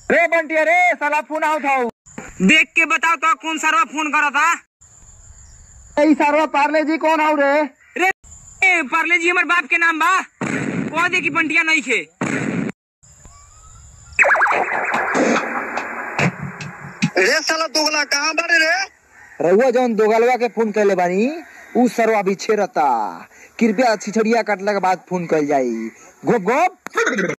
रे बंटिया रे साला फोन आउट हो। देख के बताओ तो कौन सरवा फोन करा था। सरवा पार्ले जी कौन हो रे? रे पार्ले जी हमारे बाप के नाम बा। कह दे कि बंटिया नहीं खे। रे साला दोगला कहाँ बारे रे? रहुआ जौन दोगलवा के फोन कैले बानी उ सरवा भी छेरता। कृपया छिछड़िया कटला के बाद फोन कल जाई। गोप गोप।